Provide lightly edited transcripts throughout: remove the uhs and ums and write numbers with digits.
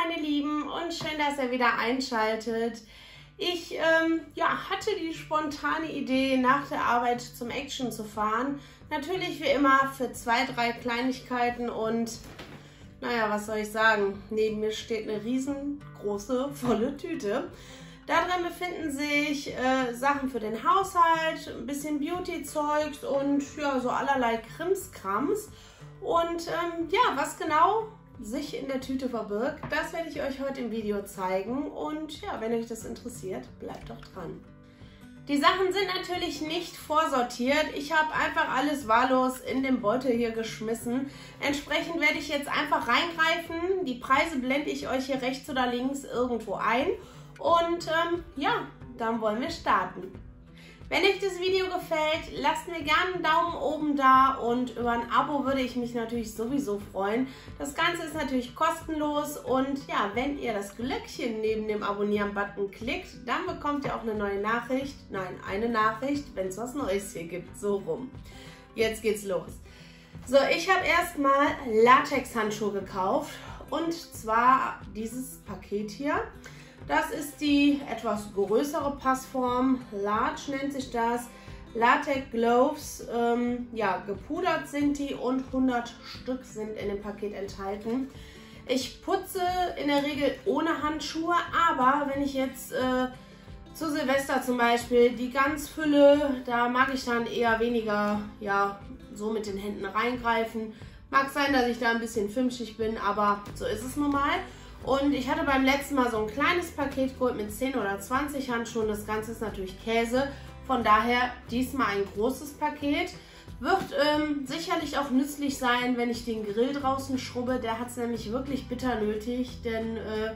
meine Lieben, und schön, dass ihr wieder einschaltet. Ich hatte die spontane Idee, nach der Arbeit zum Action zu fahren. Natürlich wie immer für 2, 3 Kleinigkeiten und naja, was soll ich sagen, neben mir steht eine riesengroße, volle Tüte. Da drin befinden sich Sachen für den Haushalt, ein bisschen Beauty-Zeugs und ja, so allerlei Krimskrams. Und was genau sich in der Tüte verbirgt, das werde ich euch heute im Video zeigen. Und ja, wenn euch das interessiert, bleibt doch dran. Die Sachen sind natürlich nicht vorsortiert. Ich habe einfach alles wahllos in den Beutel hier geschmissen. Entsprechend werde ich jetzt einfach reingreifen. Die Preise blende ich euch hier rechts oder links irgendwo ein. Und dann wollen wir starten. Wenn euch das Video gefällt, lasst mir gerne einen Daumen oben da und über ein Abo würde ich mich natürlich sowieso freuen. Das Ganze ist natürlich kostenlos und ja, wenn ihr das Glöckchen neben dem Abonnieren-Button klickt, dann bekommt ihr auch eine neue Nachricht. Nein, eine Nachricht, wenn es was Neues hier gibt. So rum. Jetzt geht's los. So, ich habe erstmal Latex-Handschuhe gekauft und zwar dieses Paket hier. Das ist die etwas größere Passform, Large nennt sich das, Latex Gloves, gepudert sind die und 100 Stück sind in dem Paket enthalten. Ich putze in der Regel ohne Handschuhe, aber wenn ich jetzt zu Silvester zum Beispiel die Ganzfülle, da mag ich dann eher weniger, so mit den Händen reingreifen. Mag sein, dass ich da ein bisschen fimschig bin, aber so ist es nun mal. Und ich hatte beim letzten Mal so ein kleines Paket geholt mit 10 oder 20 Handschuhen. Das Ganze ist natürlich Käse. Von daher diesmal ein großes Paket. Wird sicherlich auch nützlich sein, wenn ich den Grill draußen schrubbe. Der hat es nämlich wirklich bitter nötig. Denn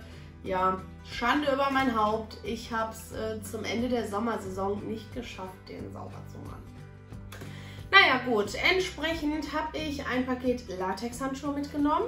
Schande über mein Haupt. Ich habe es zum Ende der Sommersaison nicht geschafft, den sauber zu machen. Naja gut, entsprechend habe ich ein Paket Latex-Handschuhe mitgenommen.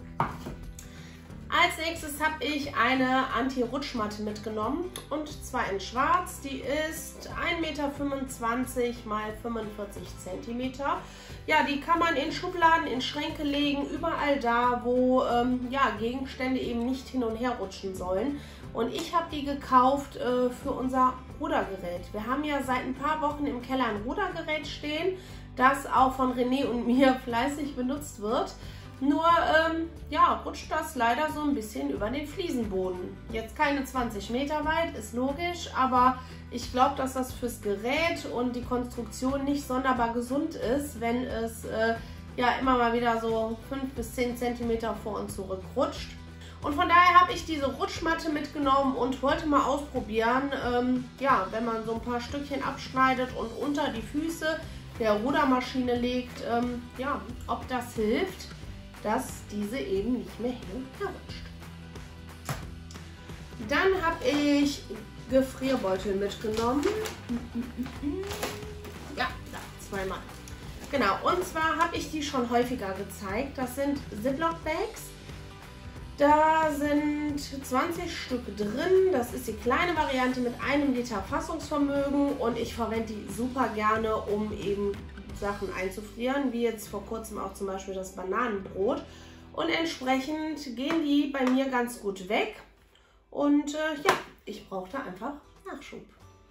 Als nächstes habe ich eine Anti-Rutschmatte mitgenommen und zwar in schwarz. Die ist 1,25 Meter mal 45 cm. Ja, die kann man in Schubladen, in Schränke legen, überall da, wo Gegenstände eben nicht hin und her rutschen sollen. Und ich habe die gekauft für unser Rudergerät. Wir haben ja seit ein paar Wochen im Keller ein Rudergerät stehen, das auch von René und mir fleißig benutzt wird. Nur rutscht das leider so ein bisschen über den Fliesenboden. Jetzt keine 20 Meter weit, ist logisch, aber ich glaube, dass das fürs Gerät und die Konstruktion nicht sonderbar gesund ist, wenn es immer mal wieder so 5 bis 10 cm vor und zurück rutscht. Und von daher habe ich diese Rutschmatte mitgenommen und wollte mal ausprobieren, wenn man so ein paar Stückchen abschneidet und unter die Füße der Rudermaschine legt, ob das hilft, dass diese eben nicht mehr hin und her rutscht. Dann habe ich Gefrierbeutel mitgenommen. Ja, da, zweimal. Genau, und zwar habe ich die schon häufiger gezeigt. Das sind Ziploc-Bags. Da sind 20 Stück drin. Das ist die kleine Variante mit 1 Liter Fassungsvermögen und ich verwende die super gerne, um eben Sachen einzufrieren, wie jetzt vor kurzem auch zum Beispiel das Bananenbrot. Und entsprechend gehen die bei mir ganz gut weg. Und ich brauchte einfach Nachschub.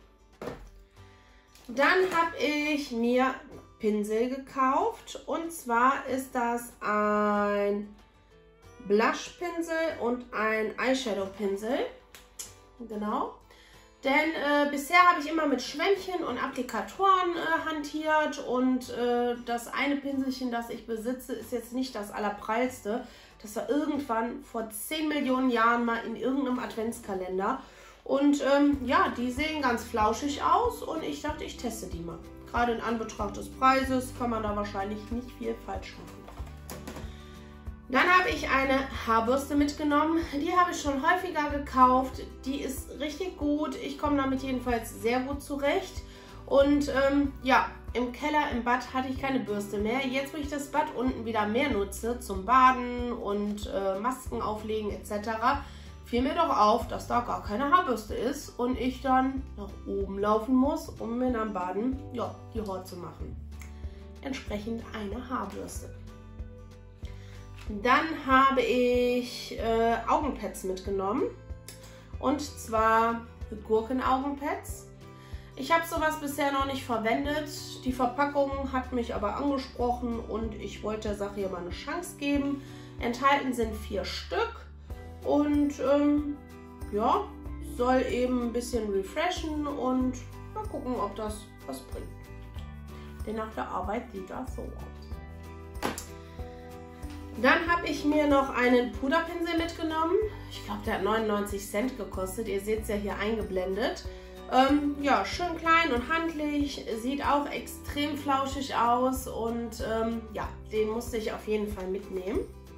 Dann habe ich mir Pinsel gekauft. Und zwar ist das ein Blush-Pinsel und ein Eyeshadow-Pinsel. Genau. Denn bisher habe ich immer mit Schwämmchen und Applikatoren hantiert und das eine Pinselchen, das ich besitze, ist jetzt nicht das allerprallste. Das war irgendwann vor 10 Millionen Jahren mal in irgendeinem Adventskalender. Und die sehen ganz flauschig aus und ich dachte, ich teste die mal. Gerade in Anbetracht des Preises kann man da wahrscheinlich nicht viel falsch machen. Dann habe ich eine Haarbürste mitgenommen. Die habe ich schon häufiger gekauft. Die ist richtig gut. Ich komme damit jedenfalls sehr gut zurecht. Und im Keller, im Bad hatte ich keine Bürste mehr. Jetzt, wo ich das Bad unten wieder mehr nutze, zum Baden und Masken auflegen etc., fiel mir doch auf, dass da gar keine Haarbürste ist und ich dann nach oben laufen muss, um mir am Baden die Haare zu machen. Entsprechend eine Haarbürste. Dann habe ich Augenpads mitgenommen. Und zwar Gurkenaugenpads. Ich habe sowas bisher noch nicht verwendet. Die Verpackung hat mich aber angesprochen und ich wollte der Sache hier mal eine Chance geben. Enthalten sind 4 Stück und ja, soll eben ein bisschen refreshen und mal gucken, ob das was bringt. Denn nach der Arbeit sieht das so aus. Dann habe ich mir noch einen Puderpinsel mitgenommen. Ich glaube, der hat 99 Cent gekostet. Ihr seht es ja hier eingeblendet. Ja, schön klein und handlich, sieht auch extrem flauschig aus und ja, den musste ich auf jeden Fall mitnehmen.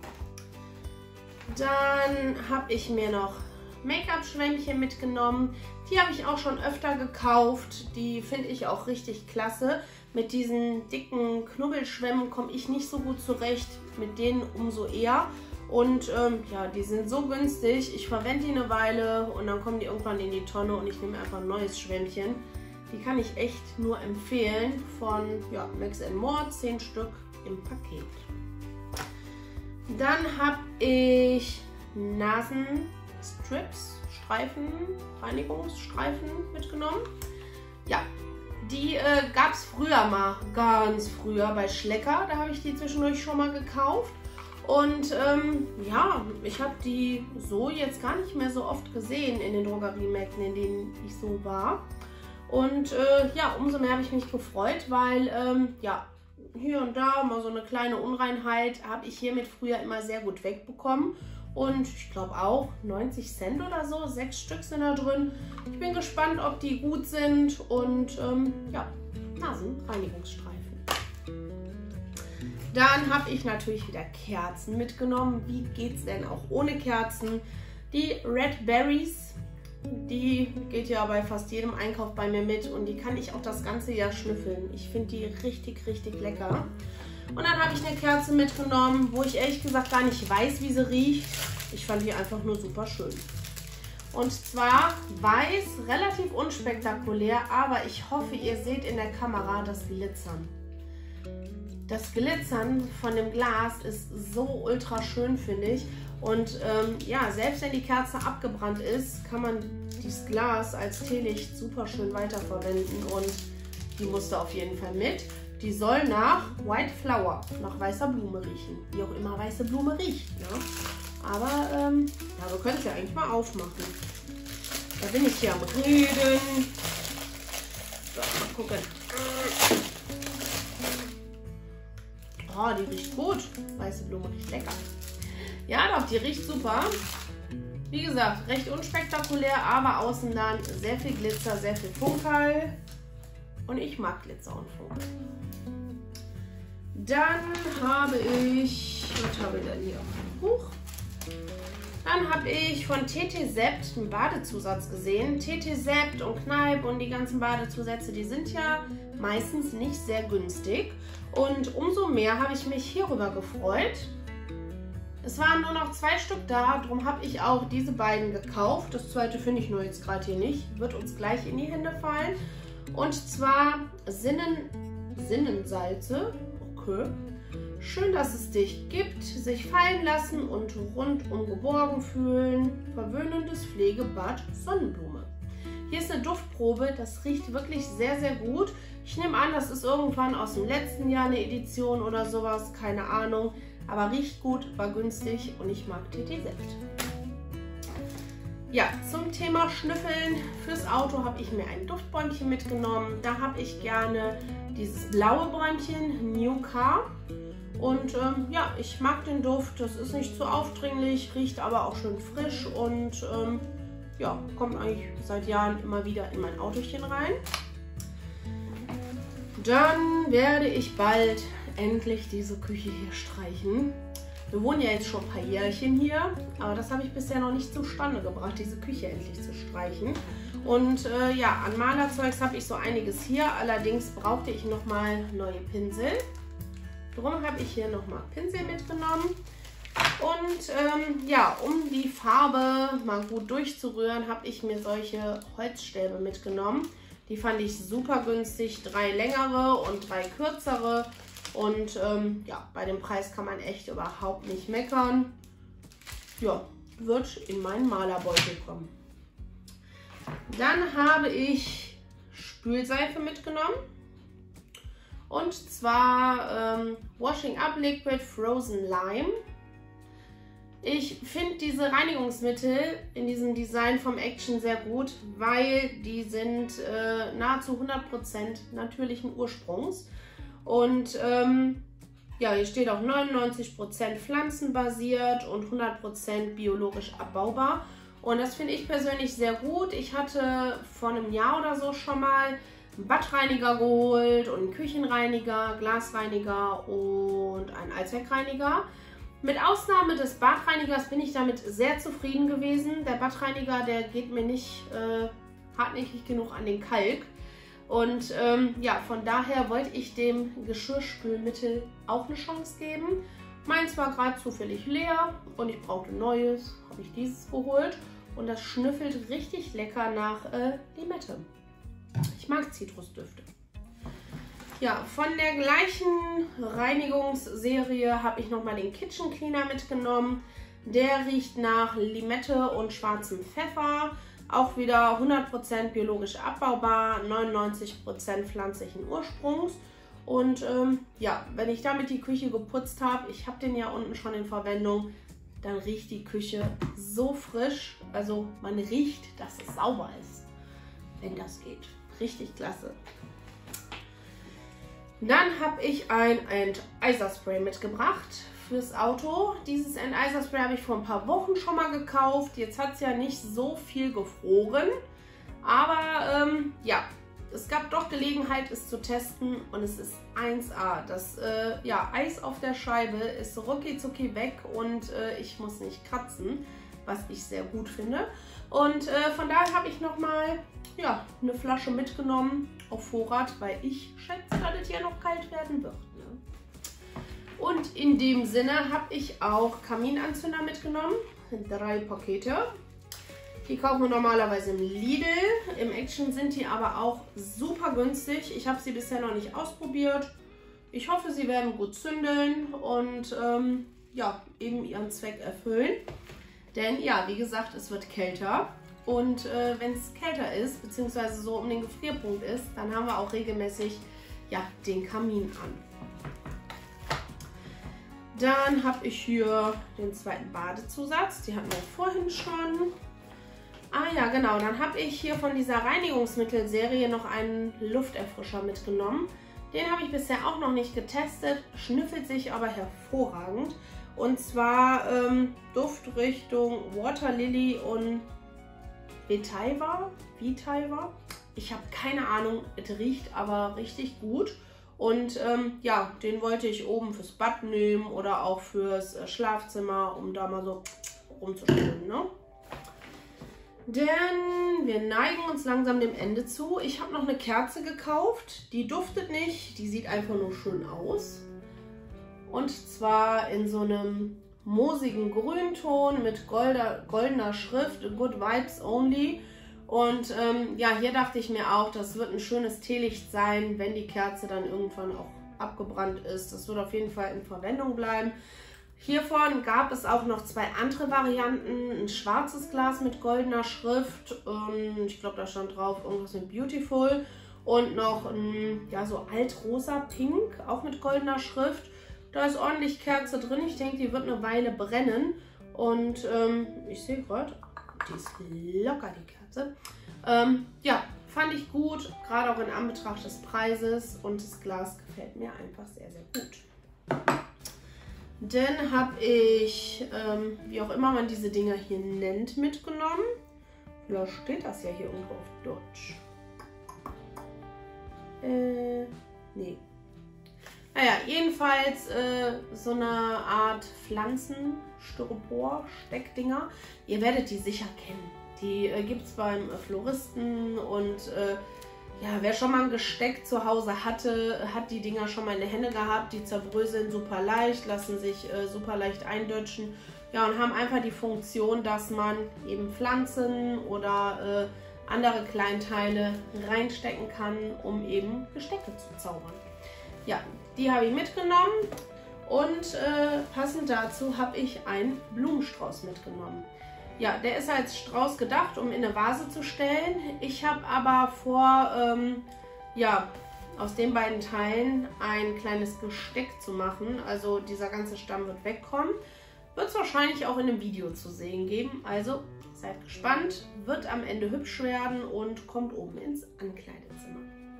Dann habe ich mir noch Make-up-Schwämmchen mitgenommen. Die habe ich auch schon öfter gekauft. Die finde ich auch richtig klasse. Mit diesen dicken Knubbelschwämmen komme ich nicht so gut zurecht, mit denen umso eher. Und ja, die sind so günstig. Ich verwende die eine Weile und dann kommen die irgendwann in die Tonne und ich nehme einfach ein neues Schwämmchen. Die kann ich echt nur empfehlen von ja, Max & More, 10 Stück im Paket. Dann habe ich Nasenstrips, Reinigungsstreifen mitgenommen. Ja, die gab es früher mal, ganz früher bei Schlecker. Da habe ich die zwischendurch schon mal gekauft. Und ja, ich habe die so jetzt gar nicht mehr so oft gesehen in den Drogeriemärkten, in denen ich so war. Und ja, umso mehr habe ich mich gefreut, weil ja, hier und da mal so eine kleine Unreinheit habe ich hiermit früher immer sehr gut wegbekommen. Und ich glaube auch 90 Cent oder so, 6 Stück sind da drin. Ich bin gespannt, ob die gut sind und ja, Nasenreinigungsstreifen. Dann habe ich natürlich wieder Kerzen mitgenommen. Wie geht es denn auch ohne Kerzen? Die Red Berries, die geht ja bei fast jedem Einkauf bei mir mit und die kann ich auch das ganze Jahr schnüffeln. Ich finde die richtig, richtig lecker. Und dann habe ich eine Kerze mitgenommen, wo ich ehrlich gesagt gar nicht weiß, wie sie riecht. Ich fand die einfach nur super schön. Und zwar weiß, relativ unspektakulär, aber ich hoffe, ihr seht in der Kamera das Glitzern. Das Glitzern von dem Glas ist so ultra schön, finde ich. Und ja, selbst wenn die Kerze abgebrannt ist, kann man dieses Glas als Teelicht super schön weiterverwenden. Und die musste auf jeden Fall mit. Die soll nach White Flower, nach weißer Blume riechen. Wie auch immer weiße Blume riecht. Ne? Aber ja, wir können es ja eigentlich mal aufmachen. Da bin ich hier am Reden. So, mal gucken. Oh, die riecht gut. Weiße Blume riecht lecker. Ja, doch, die riecht super. Wie gesagt, recht unspektakulär, aber außen dann sehr viel Glitzer, sehr viel Funkel. Und ich mag Glitzer und Funkel. Dann habe ich, was habe ich denn hier? Huch. Dann habe ich von TT Sept einen Badezusatz gesehen. TT Sept und Kneipp und die ganzen Badezusätze, die sind ja meistens nicht sehr günstig. Und umso mehr habe ich mich hierüber gefreut. Es waren nur noch 2 Stück da, darum habe ich auch diese beiden gekauft. Das zweite finde ich nur jetzt gerade hier nicht. Wird uns gleich in die Hände fallen. Und zwar Sinnensalze. Okay. Schön, dass es dich gibt. Sich fallen lassen und rundum geborgen fühlen. Verwöhnendes Pflegebad Sonnenblume. Hier ist eine Duftprobe. Das riecht wirklich sehr, sehr gut. Ich nehme an, das ist irgendwann aus dem letzten Jahr eine Edition oder sowas. Keine Ahnung. Aber riecht gut, war günstig und ich mag TT Sept. Ja, zum Thema Schnüffeln fürs Auto habe ich mir ein Duftbäumchen mitgenommen. Da habe ich gerne dieses blaue Bäumchen, New Car. Und ja, ich mag den Duft. Das ist nicht zu aufdringlich, riecht aber auch schön frisch und ja, kommt eigentlich seit Jahren immer wieder in mein Autochen rein. Dann werde ich bald endlich diese Küche hier streichen. Wir wohnen ja jetzt schon ein paar Jährchen hier, aber das habe ich bisher noch nicht zustande gebracht, diese Küche endlich zu streichen. Und ja, an Malerzeugs habe ich so einiges hier, allerdings brauchte ich nochmal neue Pinsel. Darum habe ich hier nochmal Pinsel mitgenommen. Und ja, um die Farbe mal gut durchzurühren, habe ich mir solche Holzstäbe mitgenommen. Die fand ich super günstig, 3 längere und 3 kürzere. Und ja, bei dem Preis kann man echt überhaupt nicht meckern. Ja, wird in meinen Malerbeutel kommen. Dann habe ich Spülseife mitgenommen. Und zwar Washing Up Liquid Frozen Lime. Ich finde diese Reinigungsmittel in diesem Design vom Action sehr gut, weil die sind nahezu 100% natürlichen Ursprungs. Und ja, hier steht auch 99% pflanzenbasiert und 100% biologisch abbaubar. Und das finde ich persönlich sehr gut. Ich hatte vor einem Jahr oder so schon mal einen Badreiniger geholt und einen Küchenreiniger, Glasreiniger und einen Allzweckreiniger. Mit Ausnahme des Badreinigers bin ich damit sehr zufrieden gewesen. Der Badreiniger, der geht mir nicht hartnäckig genug an den Kalk. Und ja, von daher wollte ich dem Geschirrspülmittel auch eine Chance geben. Meins war gerade zufällig leer und ich brauchte neues, habe ich dieses geholt. Und das schnüffelt richtig lecker nach Limette. Ich mag Zitrusdüfte. Ja, von der gleichen Reinigungsserie habe ich nochmal den Kitchen Cleaner mitgenommen. Der riecht nach Limette und schwarzem Pfeffer. Auch wieder 100% biologisch abbaubar, 99% pflanzlichen Ursprungs. Und ja, wenn ich damit die Küche geputzt habe, ich habe den ja unten schon in Verwendung, dann riecht die Küche so frisch. Also man riecht, dass es sauber ist, wenn das geht. Richtig klasse. Dann habe ich ein Enteiserspray mitgebracht fürs Auto. Dieses Enteiserspray habe ich vor ein paar Wochen schon mal gekauft. Jetzt hat es ja nicht so viel gefroren. Aber ja, es gab doch Gelegenheit, es zu testen und es ist 1A. Das ja, Eis auf der Scheibe ist rucki zucki weg und ich muss nicht kratzen, was ich sehr gut finde. Und von daher habe ich nochmal ja, eine Flasche mitgenommen auf Vorrat, weil ich schätze, dass es hier noch kalt werden wird. Ne? Und in dem Sinne habe ich auch Kaminanzünder mitgenommen, 3 Pakete. Die kaufen wir normalerweise im Lidl. Im Action sind die aber auch super günstig. Ich habe sie bisher noch nicht ausprobiert. Ich hoffe, sie werden gut zündeln und ja, eben ihren Zweck erfüllen. Denn ja, wie gesagt, es wird kälter. Und wenn es kälter ist, beziehungsweise so um den Gefrierpunkt ist, dann haben wir auch regelmäßig ja, den Kamin an. Dann habe ich hier den zweiten Badezusatz. Die hatten wir vorhin schon. Ah ja, genau. Dann habe ich hier von dieser Reinigungsmittelserie noch einen Lufterfrischer mitgenommen. Den habe ich bisher auch noch nicht getestet, schnüffelt sich aber hervorragend. Und zwar Duftrichtung Water Lily und Vetiver. Ich habe keine Ahnung, es riecht aber richtig gut. Und ja, den wollte ich oben fürs Bad nehmen oder auch fürs Schlafzimmer, um da mal so rumzuspielen, ne? Denn wir neigen uns langsam dem Ende zu. Ich habe noch eine Kerze gekauft. Die duftet nicht, die sieht einfach nur schön aus. Und zwar in so einem moosigen Grünton mit goldener Schrift, Good Vibes Only. Und ja, hier dachte ich mir auch, das wird ein schönes Teelicht sein, wenn die Kerze dann irgendwann auch abgebrannt ist. Das wird auf jeden Fall in Verwendung bleiben. Hiervon gab es auch noch 2 andere Varianten. Ein schwarzes Glas mit goldener Schrift. Ich glaube, da stand drauf irgendwas mit Beautiful. Und noch ein ja, so altrosa Pink, auch mit goldener Schrift. Da ist ordentlich Kerze drin. Ich denke, die wird eine Weile brennen. Und ich sehe gerade, die ist locker, die Kerze. Ja, fand ich gut, gerade auch in Anbetracht des Preises. Und das Glas gefällt mir einfach sehr, sehr gut. Dann habe ich, wie auch immer man diese Dinger hier nennt, mitgenommen. Da steht das ja hier irgendwo auf Deutsch. Nee. Naja, jedenfalls so eine Art Pflanzen-Styropor-Steckdinger. Ihr werdet die sicher kennen. Die gibt es beim Floristen und ja, wer schon mal ein Gesteck zu Hause hatte, hat die Dinger schon mal in der Hände gehabt. Die zerbröseln super leicht, lassen sich super leicht eindötschen. Ja, und haben einfach die Funktion, dass man eben Pflanzen oder andere Kleinteile reinstecken kann, um eben Gestecke zu zaubern. Ja, Die habe ich mitgenommen und passend dazu habe ich einen Blumenstrauß mitgenommen. Ja, der ist als Strauß gedacht, um in eine Vase zu stellen. Ich habe aber vor, ja, aus den beiden Teilen ein kleines Gesteck zu machen. Also dieser ganze Stamm wird wegkommen. Wird es wahrscheinlich auch in einem Video zu sehen geben. Also seid gespannt, wird am Ende hübsch werden und kommt oben ins Ankleidezimmer.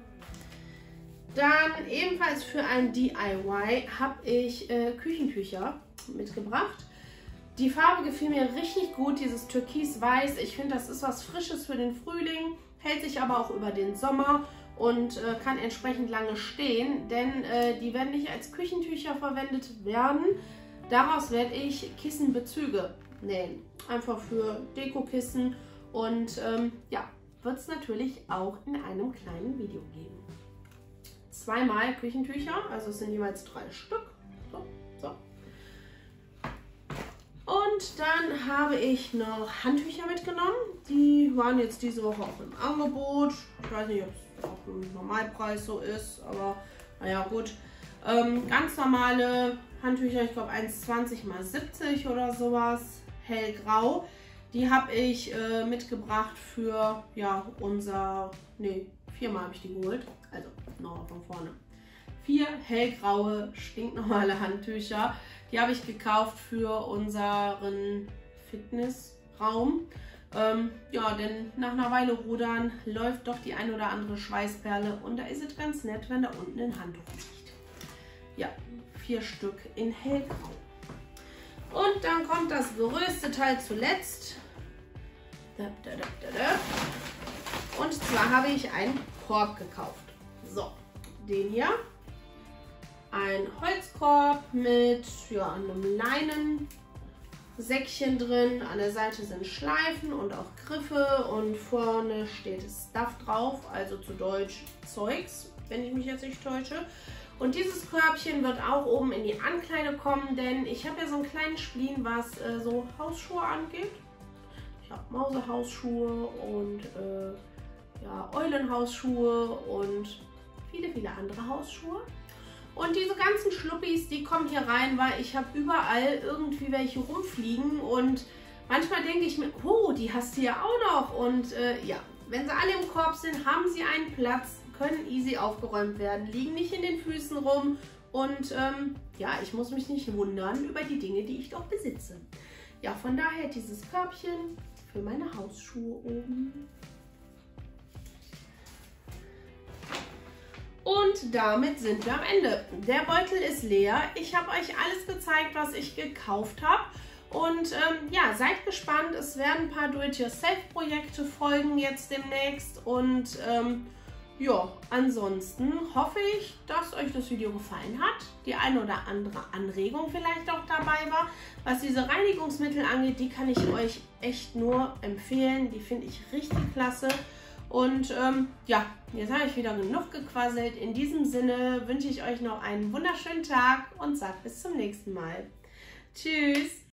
Dann ebenfalls für ein DIY habe ich Küchentücher mitgebracht. Die Farbe gefiel mir richtig gut, dieses Türkis-Weiß. Ich finde, das ist was Frisches für den Frühling, hält sich aber auch über den Sommer und kann entsprechend lange stehen, denn die werden nicht als Küchentücher verwendet werden. Daraus werde ich Kissenbezüge nähen, einfach für Dekokissen und ja, wird es natürlich auch in einem kleinen Video geben. Zweimal Küchentücher, also es sind jeweils 3 Stück. So, so. Und dann habe ich noch Handtücher mitgenommen. Die waren jetzt diese Woche auch im Angebot. Ich weiß nicht, ob es auch im Normalpreis so ist, aber naja, gut. Ganz normale Handtücher, ich glaube 1,20 x 70 oder sowas, hellgrau. Die habe ich mitgebracht für ja, unser, ne, 4-mal habe ich die geholt, also nochmal von vorne. 4 hellgraue, stinknormale Handtücher. Die habe ich gekauft für unseren Fitnessraum. Ja, denn nach einer Weile Rudern läuft doch die ein oder andere Schweißperle und da ist es ganz nett, wenn da unten ein Handtuch liegt. Ja, 4 Stück in hellgrau. Und dann kommt das größte Teil zuletzt. Und zwar habe ich einen Korb gekauft. So, den hier. Ein Holzkorb mit ja, einem Leinensäckchen drin. An der Seite sind Schleifen und auch Griffe und vorne steht Stuff drauf, also zu Deutsch Zeugs, wenn ich mich jetzt nicht täusche. Und dieses Körbchen wird auch oben in die Ankleide kommen, denn ich habe ja so einen kleinen Spleen, was so Hausschuhe angeht. Ich habe Mausehausschuhe und ja, Eulenhausschuhe und viele, viele andere Hausschuhe. Und diese ganzen Schluppis, die kommen hier rein, weil ich habe überall irgendwie welche rumfliegen und manchmal denke ich mir, oh, die hast du ja auch noch. Und ja, wenn sie alle im Korb sind, haben sie einen Platz, können easy aufgeräumt werden, liegen nicht in den Füßen rum und ja, ich muss mich nicht wundern über die Dinge, die ich doch besitze. Ja, von daher dieses Körbchen für meine Hausschuhe oben. Und damit sind wir am Ende. Der Beutel ist leer. Ich habe euch alles gezeigt, was ich gekauft habe. Und ja, seid gespannt. Es werden ein paar Do-it-yourself-Projekte folgen jetzt demnächst. Und ja, ansonsten hoffe ich, dass euch das Video gefallen hat. Die eine oder andere Anregung vielleicht auch dabei war. Was diese Reinigungsmittel angeht, die kann ich euch echt nur empfehlen. Die finde ich richtig klasse. Und ja, jetzt habe ich wieder genug gequasselt. In diesem Sinne wünsche ich euch noch einen wunderschönen Tag und sage bis zum nächsten Mal. Tschüss!